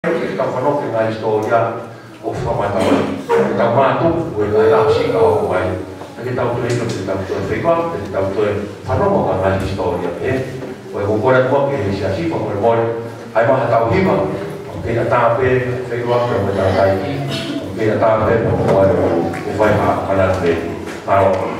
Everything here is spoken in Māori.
Kita whanau ke ngā historia o whamatawai. Ke tau mātou, o e ngā rapsi ka o mai. Ke tau tue ino, ke tau tue whiwa, ke tau tue whanau ka ngā historia pe. O e kukora tua ke he sia sipa mo e moi. Ai maha tau hiwa, ke na tāpe, whiwa, ke me tā taiki, ke na tāpe, mo e whai haa, mana te, tāro.